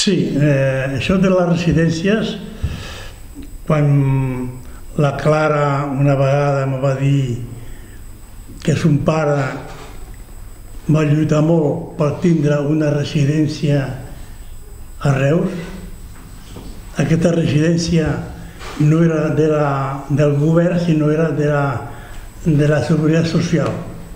Sí, això de les residències, quan la Clara una vegada em va dir que son pare va lluitar molt per tindre una residència a Reus, aquesta residència no era del govern, sinó era de la Seguretat Social.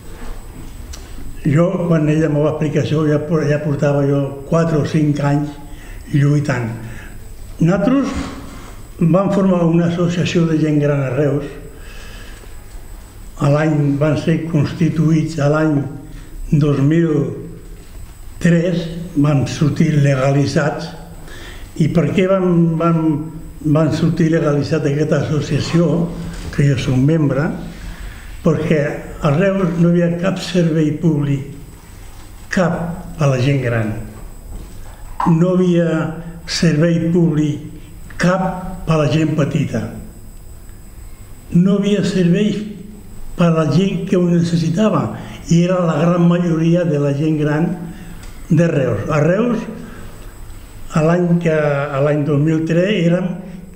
Jo, quan ella m'ho va explicar això, ja portava jo 4 o 5 anys lluitant. Nosaltres vam formar una associació de gent gran a Reus. Van ser constituïts a l'any 2003, van sortir legalitzats. I per què van sortir legalitzats aquesta associació, que jo soc membre? Perquè a Reus no hi havia cap servei públic, cap a la gent gran. No hi havia servei públic, cap a la gent petita. No hi havia serveis per a la gent que ho necessitava, i era la gran majoria de la gent gran de Reus. A Reus, l'any 2003, érem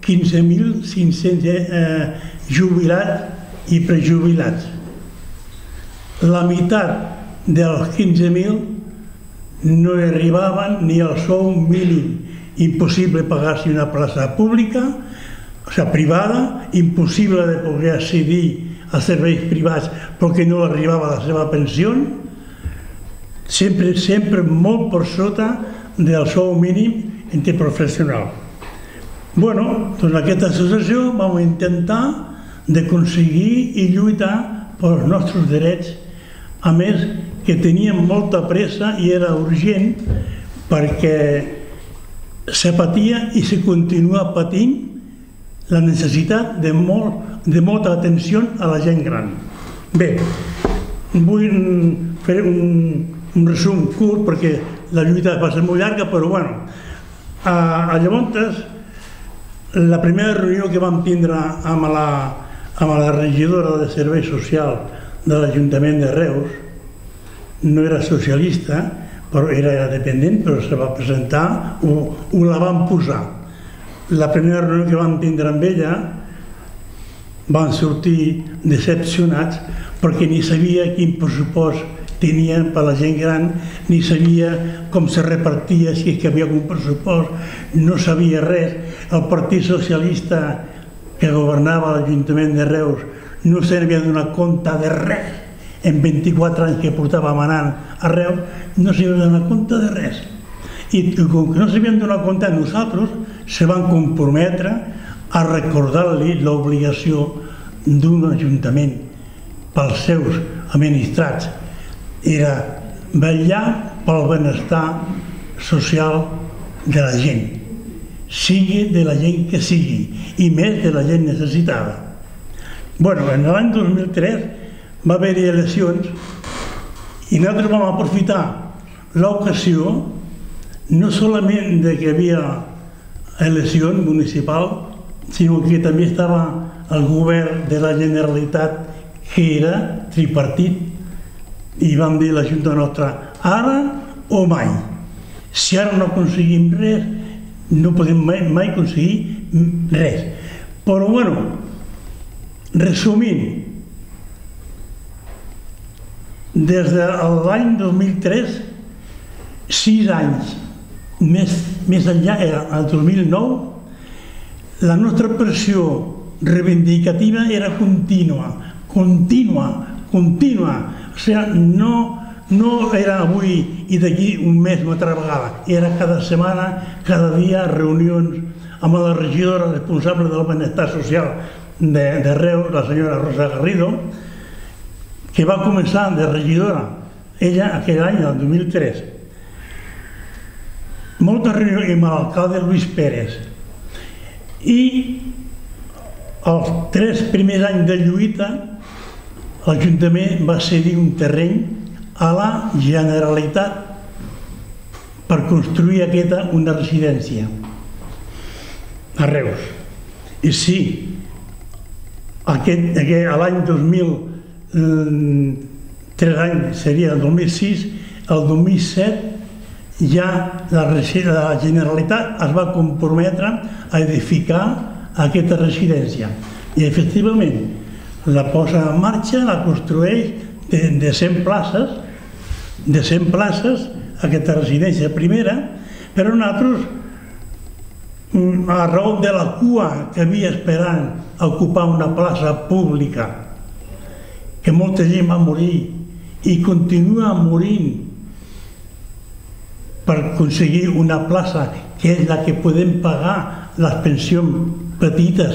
15.500 jubilats i prejubilats. La meitat dels 15.000 no arribaven ni al sou mínim. Impossible pagar-se una plaça pública, o sigui, privada, impossible de poder accedir a serveis privats perquè no arribava la seva pensió, sempre molt per sota del sou mínim interprofessional. Bueno, doncs aquesta associació vam intentar d'aconseguir i lluitar pels nostres drets, a més que teníem molta pressa i era urgent perquè se patia i se continua patint la necessitat de molta atenció a la gent gran. Bé, vull fer un resum curt perquè la lluita va ser molt llarga, però bueno. Llavors, la primera reunió que vam tindre amb la regidora de Serveis Socials de l'Ajuntament de Reus, no era socialista, però era dependent, però se va presentar, ho la vam posar. La primera reunió que vam tindre amb ella van sortir decepcionats perquè ni sabia quin pressupost tenien per la gent gran, ni sabia com se repartia, si és que hi havia algun pressupost, no sabia res. El Partit Socialista que governava l'Ajuntament de Reus no s'havia donat compte de res. En 24 anys que portava manant a Reus, no s'havia donat compte de res. I com que no s'havien donat compte, nosaltres se van comprometre a recordar-li l'obligació d'un ajuntament pels seus administrats. Era vetllar pel benestar social de la gent, sigui de la gent que sigui, i més de la gent necessitada. Bueno, en l'any 2003 va haver-hi eleccions i nosaltres vam aprofitar l'ocasió no solament que hi havia eleccions municipals, sinó que també estava el govern de la Generalitat, que era tripartit, i vam dir a la Junta nostra, ara o mai. Si ara no aconseguim res, no podem mai aconseguir res. Però bueno, resumint, des de l'any 2003, 6 anys més enllà, el 2009, la nostra pressió reivindicativa era contínua. O sigui, no era avui i d'aquí un mes una altra vegada. Era cada setmana, cada dia, reunions amb la regidora responsable del benestar social de Reus, la senyora Rosa Garrido, que va començar de regidora, ella aquell any, el 2003. Moltes reunions amb l'alcalde Luis Pérez. I els 3 primers anys de lluita, l'Ajuntament va cedir un terreny a la Generalitat per construir una residència a Reus. I sí, l'any 3 anys seria el 2006, el 2007 ja la Generalitat es va comprometre a edificar aquesta residència. I efectivament la posa en marxa, la construeix de 100 places, aquesta residència primera, però nosaltres, a raó de la cua que havia esperant a ocupar una plaça pública, que molta gent va morir i continua morint per aconseguir una plaça que és la que podem pagar les pensions petites.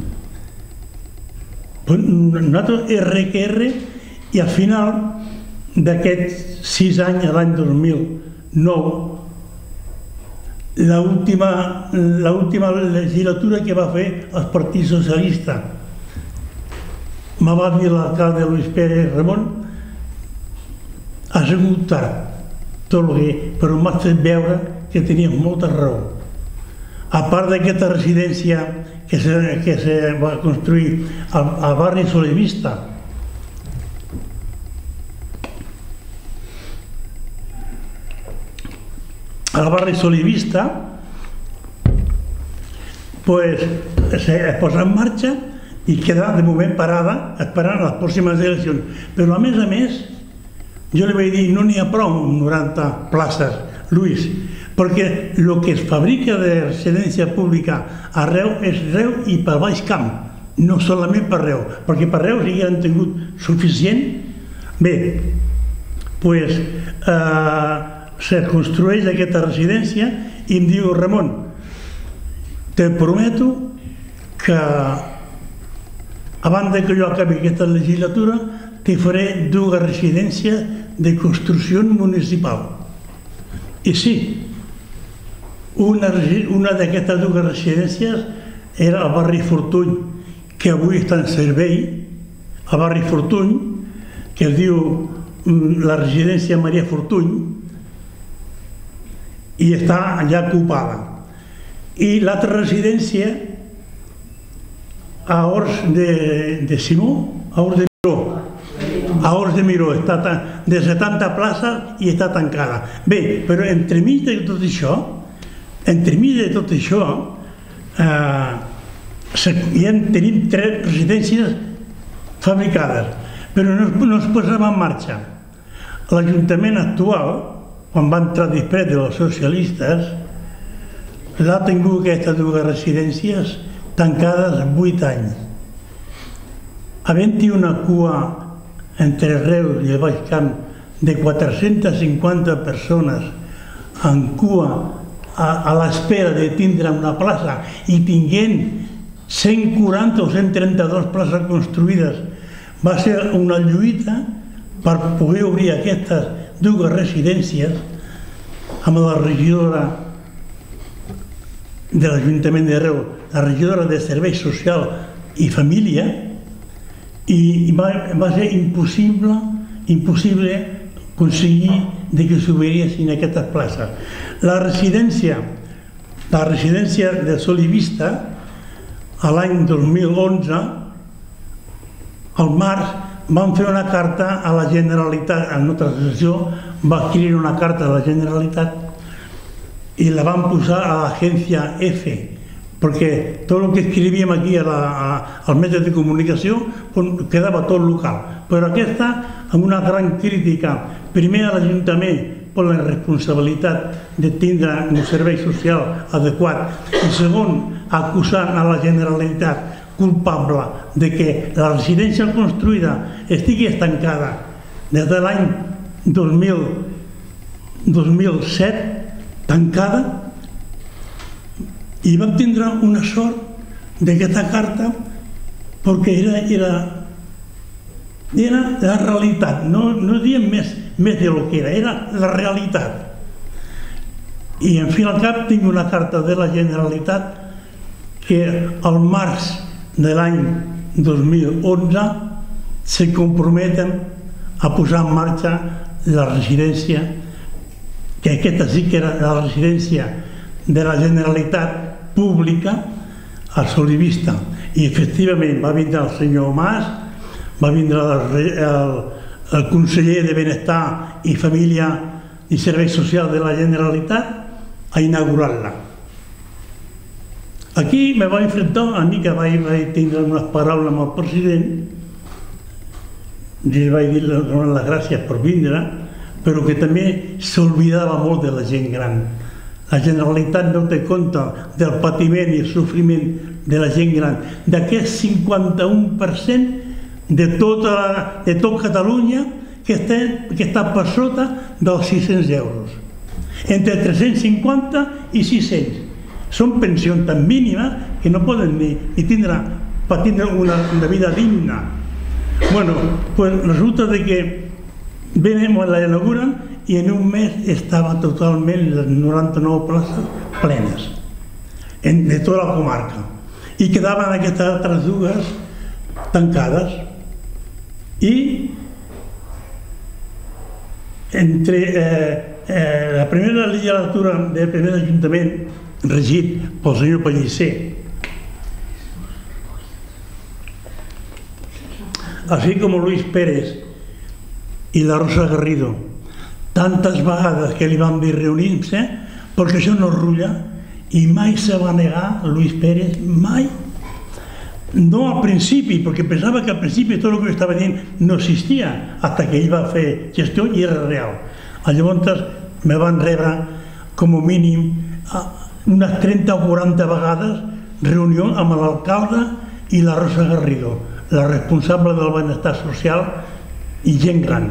Nosaltres RQR, i al final d'aquests 6 anys, l'any 2009, l'última legislatura que va fer el Partit Socialista, me va dir l'alcalde Luis Pérez Ramon, ha sigut tard, però m'ha fet veure que tenia molta raó. A part d'aquesta residència que se va construir al barri Solivista, al barri Solivista, se posa en marxa i queda de moment parada esperant les pròximes eleccions. Però a més, jo li vaig dir, no n'hi ha prou amb 90 places, Luis, perquè el que es fabrica de residència pública a Reus és Reus i per Baix Camp, no solament per Reus, perquè per Reus ja han tingut suficient. Bé, doncs se construeix aquesta residència i em diu, Ramon, te prometo que abans que jo acabi aquesta legislatura te faré 2 residències de construcció municipal. I sí, una d'aquestes 2 residències era al barri Fortuny, que avui està en servei, al barri Fortuny, que es diu la residència Maria Fortuny, i està ja ocupada. I l'altra residència a Hors de Simó, a Hors de Miró, està de 70 places i està tancada. Bé, però entremig de tot això, ja tenim 3 residències fabricades, però no es posava en marxa. L'Ajuntament actual, quan va entrar després dels socialistes, l'ha tingut aquestes 2 residències tancades 8 anys. Havent-hi una cua entre Reus i el Baix Camp de 450 persones en cua a l'espera de tindre una plaça i tinguent 140 o 132 places construïdes, va ser una lluita per poder obrir aquestes 2 residències amb la regidora de l'Ajuntament de Reus, la regidora de Serveis Socials i Família, i va ser impossible aconseguir que s'obrissin aquestes places. La residència de Solivista, l'any 2011, al març, vam fer una carta a la Generalitat, la nostra associació va escriure una carta a la Generalitat i la vam posar a l'agència F, perquè tot el que escrivíem aquí als mitjans de comunicació quedava tot local. Però aquesta, amb una gran crítica, primer a l'Ajuntament per la responsabilitat de tindre un servei social adequat i segon, acusant a la Generalitat culpable de que la residència construïda estigui estancada des de l'any 2007, tancada, i vam tindre una sort d'aquesta carta perquè era la realitat, no diem més de lo que era la realitat. I en fi al cap tinc una carta de la Generalitat que al març de l'any 2011 se comprometen a posar en marxa la residència, que aquesta sí que era la residència de la Generalitat pública al Solivista. I efectivament va vindre el senyor Mas, va vindre el conseller de Benestar i Família i Serveis Socials de la Generalitat a inaugurar-la. Aquí me vaig enfrontar, a mi que vaig tindre unes paraules amb el president, i li vaig dir les gràcies per vindre, però que també s'oblidava molt de la gent gran. La Generalitat no té compte del patiment i el sofriment de la gent gran, d'aquest 51% de tot Catalunya que està per sota dels 600 euros. Entre 350 i 600. Són pensions tan mínimes que no poden ni tindre una vida digna. Bueno, pues resulta de que venem la inauguren i en un mes estaven totalment les 99 places plenes de tota la comarca i quedaven aquestes altres dues tancades. I entre la primera legislatura del primer ajuntament regit pel senyor Pellicer, així com Luis Pérez i la Rosa Garrido, tantes vegades que li van dir reunir-se perquè això no rutlla, i mai se va negar Luis Pérez, mai. No al principi, perquè pensava que al principi tot el que estava dient no existia, fins que ell va fer gestió i era real. Llavors me van rebre com a mínim unes 30 o 40 vegades reunió amb l'alcalde i la Rosa Garrido, la responsable del benestar social i gent gran.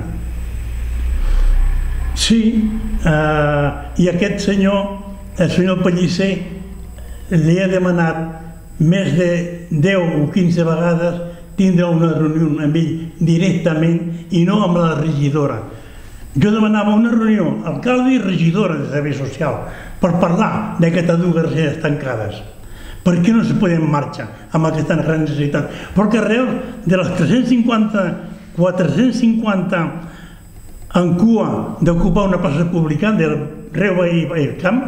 Sí, i aquest senyor, el senyor Pellicer, li ha demanat més de 10 o 15 vegades tindre una reunió amb ell directament i no amb la regidora. Jo demanava una reunió, alcalde i regidora de servei social, per parlar d'aquestes dues residències tancades. Per què no se poden marxar amb aquesta gran necessitat? Perquè arreu de les 450 en cua d'ocupar una plaça pública del Reu i el Camp,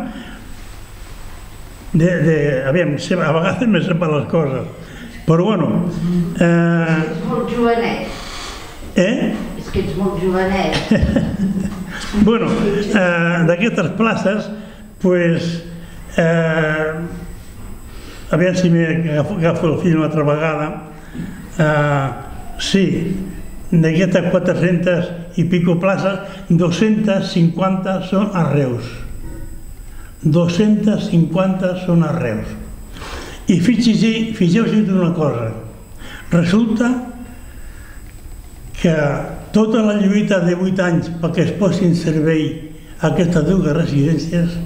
aviam, a vegades me sepa les coses, però bueno... Ets molt jovenet. És que ets molt jovenet. Bueno, d'aquestes places, doncs, aviam si m'agafo el fil una altra vegada, sí, d'aquestes 400 i pico places, 250 són a Reus. 250 són a Reus. I fixeu-vos una cosa, resulta que tota la lluita de 8 anys perquè es posin en servei aquestes dues residències,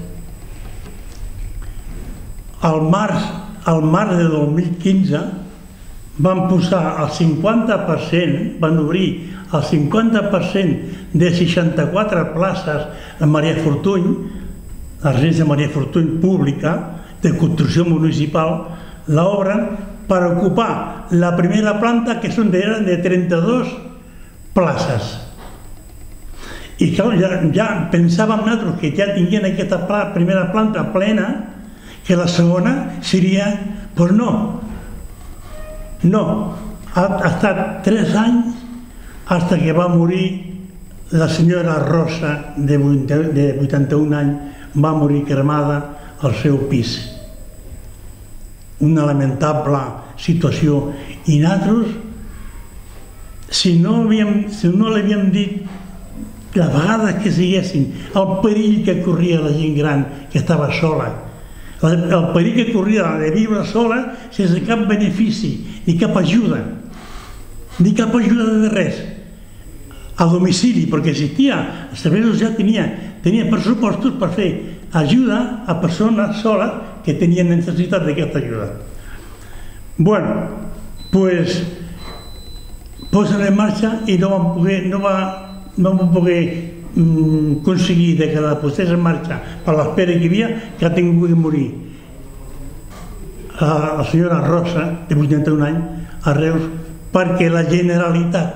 al març de 2015 van posar el 50%, van obrir el 50% de 64 places a Maria Fortuny, la residència Maria Fortuny pública, de construcció municipal, l'obren per ocupar la primera planta, que eren de 32 places. I clar, ja pensàvem nosaltres que ja tinguien aquesta primera planta plena, que la segona seria... Doncs no. No. Ha estat 3 anys fins que va morir la senyora Rosa, de 81 anys, va morir cremada al seu pis. Una lamentable situació. I nosaltres, si no li havíem dit les vegades que siguessin, el perill que corria la gent gran que estava sola, el perill que corria de viure sola sense cap benefici, ni cap ajuda de res, a domicili, perquè existia, el servei social tenia pressupostos per fer ajuda a persones soles que tenien necessitat d'aquesta ajuda. Bueno, doncs posen en marxa i no vam poder aconseguir que la posés en marxa per l'espera que hi havia, que ha tingut de morir la senyora Rosa, de 81 anys, a Reus, perquè la Generalitat,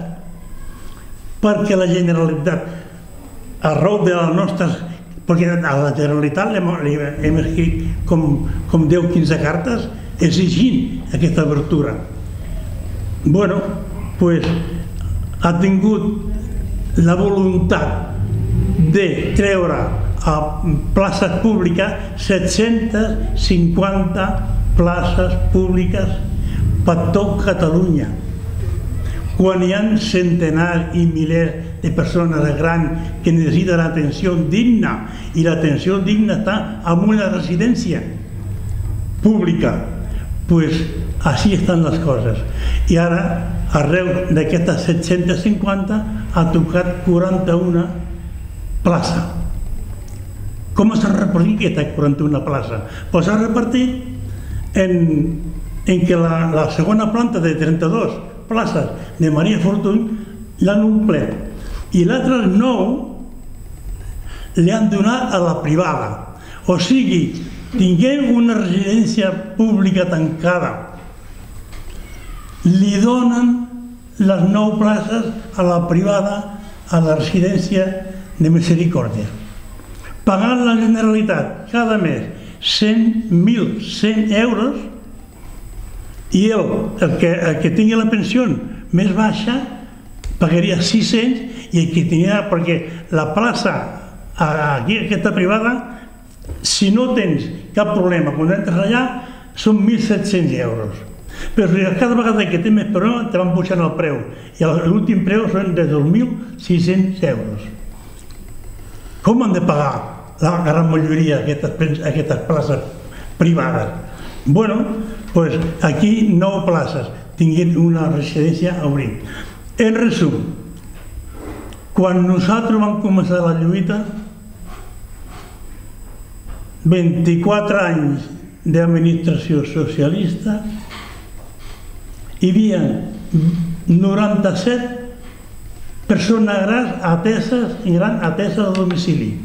a raó de les nostres... Perquè a la Generalitat li hem escrit com 10-15 cartes exigint aquesta obertura. Bueno, doncs ha tingut la voluntat de treure a places públiques 750 places públiques per tot Catalunya, quan hi ha centenars i milers de persones grans que necessiten l'atenció digna, i l'atenció digna està en una residència pública. Doncs així estan les coses. I ara, arreu d'aquestes 750, ha tocat 41 places. Com s'ha repartit aquestes 41 places? Doncs s'ha repartit en què la segona planta de 32 places de Maria Fortuny l'han omplert, i l'altre 9 li han donat a la privada. O sigui, tinguem una residència pública tancada, li donen les 9 places a la privada, a la residència de Misericòrdia, pagant la Generalitat cada mes 1.100 euros, i el que tingui la pensió més baixa pagaria 600, i el que tenia, perquè la plaça aquí, aquesta privada, si no tens cap problema quan entres allà, són 1.700 euros. Però cada vegada que tens més problema te van pujant el preu, i l'últim preu són de 2.600 euros. Com han de pagar la gran majoria aquestes places privades? Bueno, doncs aquí 9 places, tinguin una residència a obrir. En resum, quan nosaltres vam començar la lluita, 24 anys d'administració socialista, hi havia 97 persones grans ateses a domicili.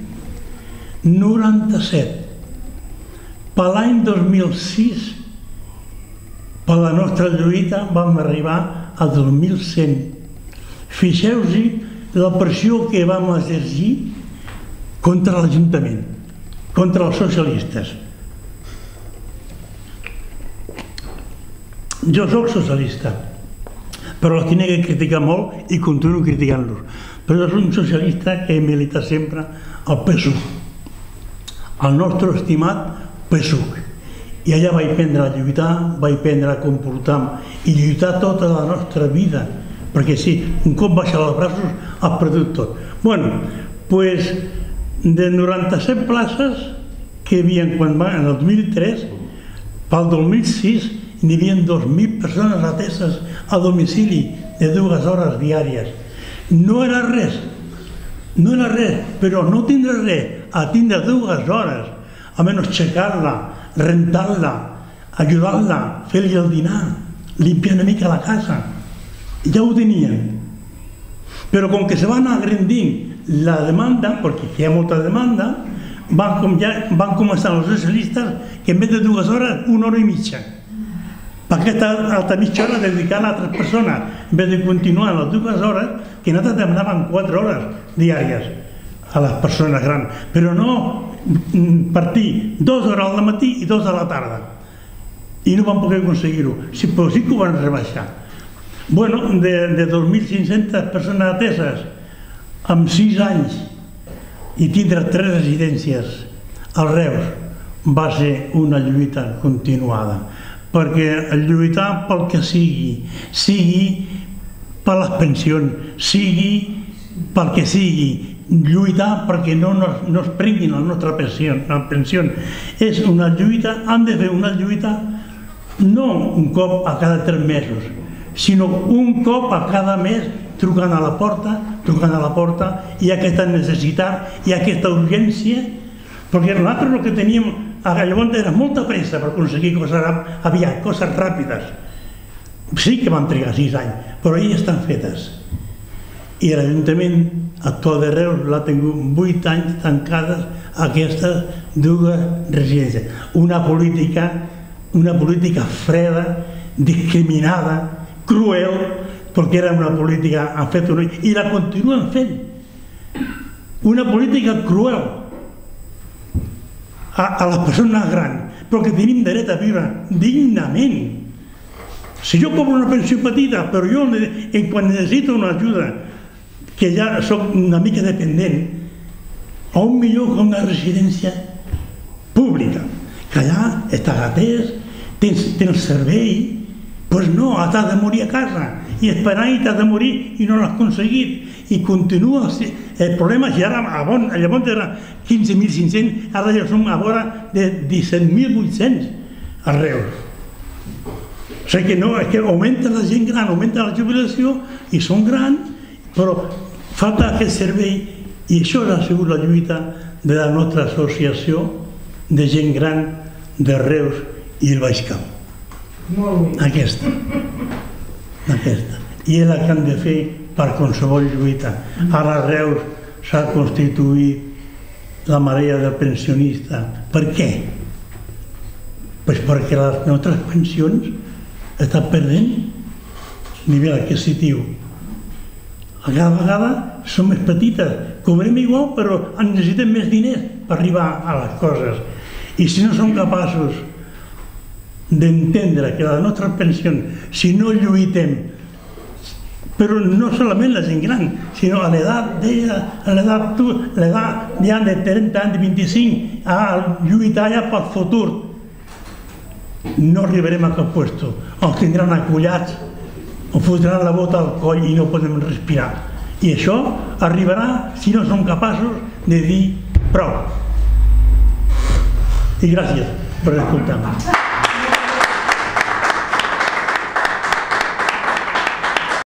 97. Per l'any 2006, per la nostra lluita, vam arribar a 2.100. Fixeu-vos la pressió que vam exercir contra l'Ajuntament, contra els socialistes. Jo soc socialista, però els tinc que criticar molt i continuo criticant-los. Però jo soc un socialista que he militat sempre al PSUV, el nostre estimat PSUV. I allà vaig aprendre a lluitar, vaig aprendre a comportar-me i lluitar tota la nostra vida, perquè si un cop baixar els braços has perdut tot. Bueno, doncs de 97 places que hi havia en el 2003, pel 2006 n'hi havia 2.000 persones ateses a domicili de 2 hores diàries. No era res, però no tindre res a tindre 2 hores, a menys aixecar-la, rentar-la, ajudar-la, fer-li el dinar, limpiar una mica la casa. Ja ho tenien. Però com que se va anar agrandint la demanda, perquè hi ha molta demanda, van començar els socialistes que en vez de 2 hores, 1 hora i mitja. Per aquesta altra mitja hora dedicar-la a altres persones, en vez de continuar les 2 hores, que nosaltres demanaven 4 hores diàries a les persones grans, però no partir 2 hores al matí i 2 a la tarda. I no van poder aconseguir-ho, però sí que ho van rebaixar. Bueno, de 2.500 persones ateses en 6 anys i tindre 3 residències al Reus va ser una lluita continuada, perquè lluitar pel que sigui per les pensions, sigui pel que sigui, lluitar perquè no es prenguin la nostra pensió. És una lluita, han de fer una lluita no un cop a cada 3 mesos, sinó un cop a cada mes trucant a la porta, hi ha aquesta necessitat, hi ha aquesta urgència, perquè nosaltres el que teníem llavors era molta pressa per aconseguir coses aviat, coses ràpides. Sí que van trigar 6 anys, però ja estan fetes. I l'Ajuntament actual de Reus l'ha tingut 8 anys tancades aquestes 2 residències. Una política freda, discriminada, cruel, perquè era una política han fet i la continuen fent. Una política cruel a les persones grans, però que tenim dret a viure dignament. Si jo cobro una pensió petita, però jo quan necessito una ajuda, que ja soc una mica dependent, o millor que una residència pública, que allà estàs atès, tens servei. Doncs no, t'has de morir a casa i esperar i t'has de morir i no l'has aconseguit i continua el problema. I ara llavors era 15.500, ara ja som a vora de 17.800 a Reus. O sigui que no, és que augmenta la gent gran, augmenta la jubilació i són grans, però falta aquest servei. I això ha sigut la lluita de la nostra associació de gent gran de Reus i el Baix Camp. Aquesta. I és la que han de fer per qualsevol lluita. Ara a Reus s'ha constituït la marea del pensionista. Per què? Doncs perquè les nostres pensions estan perdent nivell adquisitiu. A cada vegada són més petites. Cobrem igual, però necessitem més diners per arribar a les coses. I si no som capaços d'entendre que les nostres pensions, si no lluitem, però no solament la gent gran, sinó a l'edat d'ella, a l'edat ja de 30 anys, de 25, a lluitar ja pel futur, no arribarem a cap lloc. Els tindran acollats, o fotran la bota al coll i no podem respirar. I això arribarà si no som capaços de dir prou. I gràcies per escoltar-me.